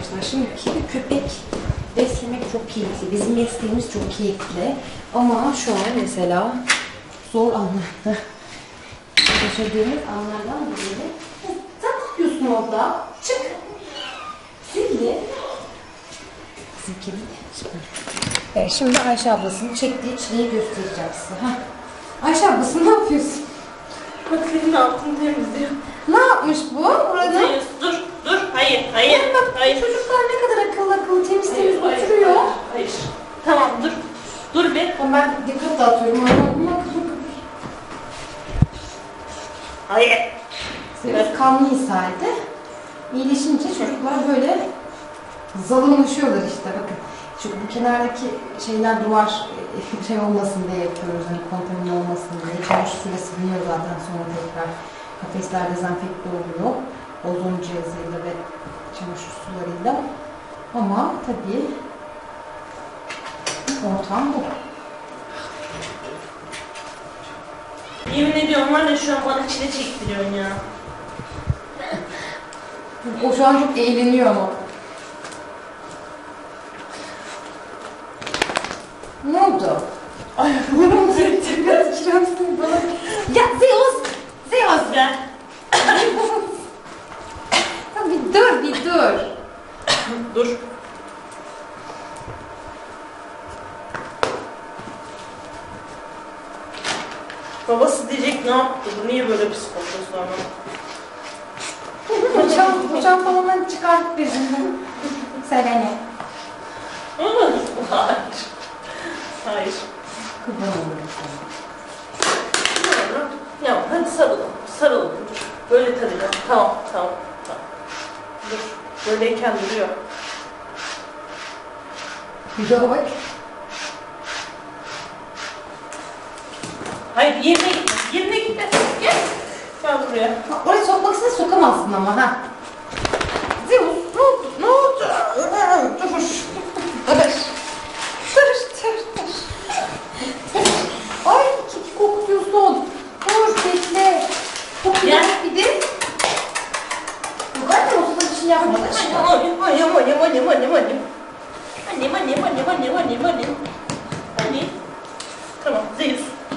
arkadaşlar. Şimdi kedi köpek beslemek çok keyifli. Bizim mesleğimiz çok keyifli. Ama şu an mesela zor anlarda yaşadığımız anlardan biri. Sen ne yapıyorsun orada? Çık. Zilli. Bizim kedi süper. Evet, şimdi Ayşe ablasının çektiği çileyi göstereceğim size. Ayşe ablası ne yapıyorsun? Bak senin altını temizliyor. Ne yapmış bu? Buranın? Dur. Hayır. Bak, Hayır. çocuklar ne kadar akıllı temiz oturuyor. Hayır. Tamam dur. Dur bir. Ben dikkat dağıtıyorum. Hayır. Evet, kanlı ishaydı. İyileşince çocuklar böyle zalımlaşıyorlar işte bakın. Çünkü bu kenardaki şeyler duvar şey olmasın diye yapıyoruz. Hani kontamine olmasın diye. Çamaşır suyla siliniyor zaten sonra tekrar. Kafesler dezenfekte oluyor. Ozon cihazıyla ve çamaşır sularıyla. Ama tabii ortam bu. Yemin ediyorum var ya şu an bana çile çektiriyorsun ya. O şu an çok eğleniyor ama. Ne oldu? Ay, bunu biraz kiremsin bana. Ya Zeus! Gel. Bir dur. Dur. Babası diyecek ne yaptı? Bu niye böyle psikopat sonra? Hocam falan çıkartıp bizimden. Selene. Hayır. Kıvırım olur. Ya hadi sarılın. Dur. Böyle tarayacağım. Tamam. Dur. Böyleyken duruyor. Bir daha bak. Hayır yerine gitme. Gel. Gel buraya. Oraya sokmak istesen sokamazsın ama ha. Zeus ne oldu? Dur. Ay keki kokutuyorsun. Dur bekle. Gel. Bir de. Bu kadar olsa bir şey yapmadı. Annem. Anne. Tamam Zeus.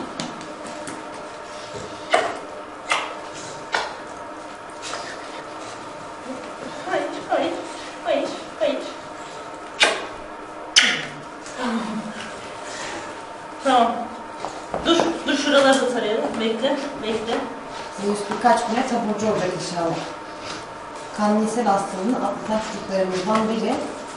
Hayır. Tamam. Dur şuraları da tarayalım. Bekle. Zeus birkaç güne taburcu olacak inşallah. Kanlı ishal hastalığını atlatan çocuklarımızdan biri.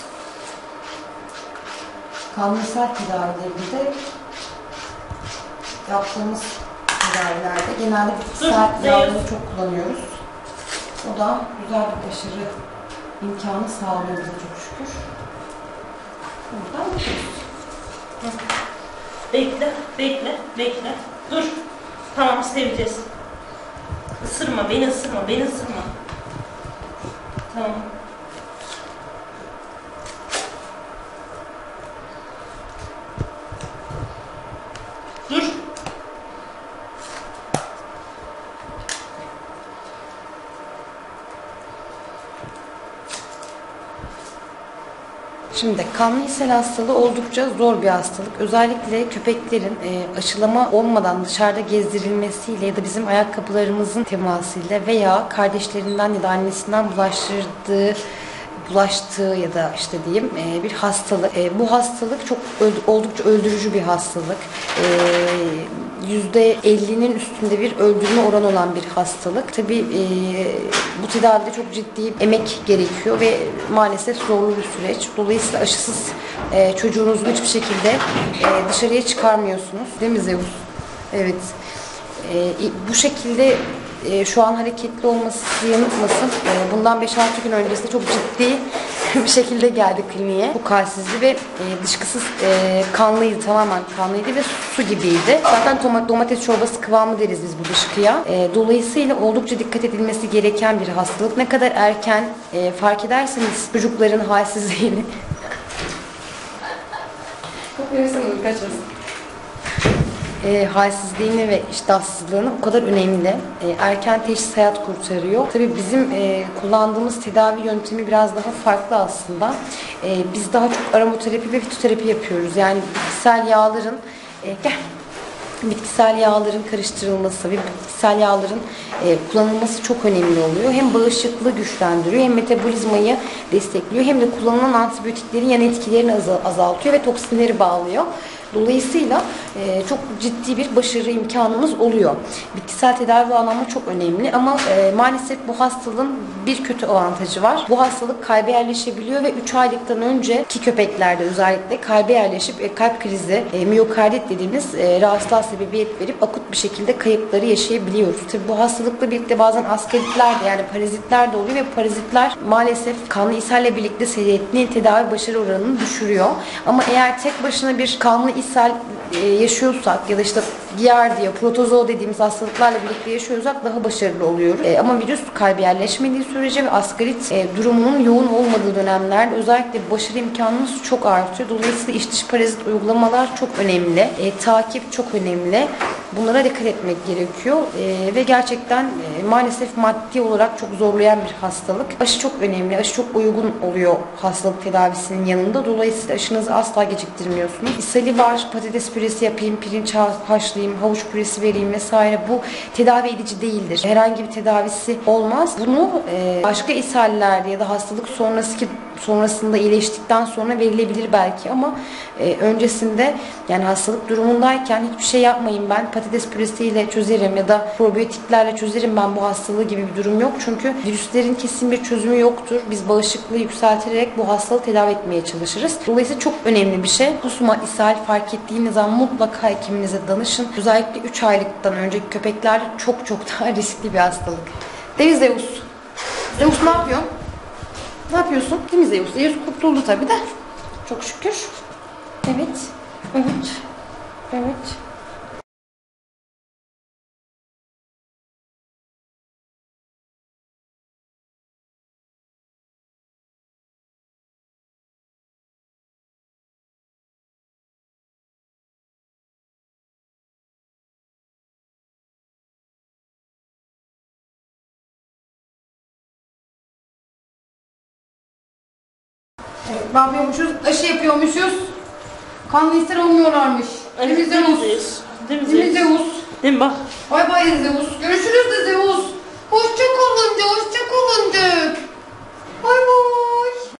Kanlı ishal tedavilerinde yaptığımız tedavilerde genelde bitkisel yağları çok kullanıyoruz. O da güzel bir başarı imkanı sağlıyor bize çok şükür. Buradan bakıyoruz. Bekle. Dur. Tamam seveceğiz. Beni ısırma. Tamam. Dur. Şimdi kanlı ishal hastalığı oldukça zor bir hastalık. Özellikle köpeklerin aşılama olmadan dışarıda gezdirilmesiyle ya da bizim ayakkabılarımızın temasıyla veya kardeşlerinden ya da annesinden bulaştığı ya da işte diyeyim bir hastalık. Bu hastalık oldukça öldürücü bir hastalık. %50'nin üstünde bir öldürme oranı olan bir hastalık. Tabii bu tedavide çok ciddi emek gerekiyor ve maalesef zorlu bir süreç. Dolayısıyla aşısız çocuğunuzu hiçbir şekilde dışarıya çıkarmıyorsunuz. Değil mi Zeus? Evet. Bu şekilde şu an hareketli olması sizi yanıltmasın. Bundan 5-6 gün öncesinde çok ciddi bir şekilde geldi kliniğe. Bu kalsizdi ve dışkısız kanlıydı, tamamen kanlıydı ve su gibiydi. Zaten domates çorbası kıvamı deriz biz bu dışkıya. Dolayısıyla oldukça dikkat edilmesi gereken bir hastalık. Ne kadar erken fark ederseniz çocukların halsizliğini çok verirsen kaçmasın. halsizliğini ve iştahsızlığını o kadar önemli. Erken teşhis hayat kurtarıyor. Tabii bizim kullandığımız tedavi yöntemi biraz daha farklı aslında. Biz daha çok aromaterapi ve fitoterapi yapıyoruz. Yani bitkisel yağların bitkisel yağların karıştırılması ve bitkisel yağların kullanılması çok önemli oluyor. Hem bağışıklığı güçlendiriyor, hem metabolizmayı destekliyor, hem de kullanılan antibiyotiklerin yan etkilerini azaltıyor ve toksinleri bağlıyor. Dolayısıyla çok ciddi bir başarı imkanımız oluyor. Bitkisel tedavi anlamda çok önemli ama maalesef bu hastalığın bir kötü avantajı var. Bu hastalık kalbe yerleşebiliyor ve 3 aylıktan önceki köpeklerde özellikle kalbe yerleşip kalp krizi, miyokardit dediğimiz rahatsızlığa sebebiyet verip akut bir şekilde kayıpları yaşayabiliyoruz. Tabii bu hastalıkla birlikte bazen askeritler de yani parazitler de oluyor ve parazitler maalesef kanlı ishalle birlikte seyrettiğin tedavi başarı oranını düşürüyor. Ama eğer tek başına bir kanlı ishal yaşıyorsak ya da işte giardia, protozoo dediğimiz hastalıklarla birlikte yaşıyorsak daha başarılı oluyoruz. Ama virüs kalbe yerleşmediği sürece ve askerit durumunun yoğun olmadığı dönemlerde özellikle başarı imkanımız çok artıyor. Dolayısıyla iç dış parazit uygulamalar çok önemli. Takip çok önemli. Bunlara dikkat etmek gerekiyor. Ve gerçekten maalesef maddi olarak çok zorlayan bir hastalık. Aşı çok önemli. Aşı çok uygun oluyor hastalık tedavisinin yanında. Dolayısıyla aşınızı asla geciktirmiyorsunuz. İshali var, patates püresi yapayım, pirinç haşlayayım, havuç püresi vereyim vesaire. Bu tedavi edici değildir. Herhangi bir tedavisi olmaz. Bunu başka ishallerde ya da hastalık sonrasında iyileştikten sonra verilebilir belki ama öncesinde yani hastalık durumundayken hiçbir şey yapmayın ben patates püresiyle çözerim ya da probiyotiklerle çözerim ben bu hastalığı gibi bir durum yok. Çünkü virüslerin kesin bir çözümü yoktur. Biz bağışıklığı yükselterek bu hastalığı tedavi etmeye çalışırız. Dolayısıyla çok önemli bir şey. Kusma, ishal fark ettiğiniz zaman mutlaka hekiminize danışın. Özellikle 3 aylıktan önceki köpeklerde çok daha riskli bir hastalık. Deniz Zeus. Zeus ne yapıyor? Ne yapıyorsun? Değil mi Zeus? Zeus kurtuldu tabii de. Çok şükür. Evet. Evet. Evet. Evet, ne yapıyormuşuz? Aşı yapıyormuşuz. Kanlı ishal olmuyorlarmış. Evet, Değil mi Zeus? Değil mi Değil mi Zeus? Değil mi bak? Bay bay Zeus. Görüşürüz de Zeus. Hoşça kalın de, hoşça kalın de. Bay bay.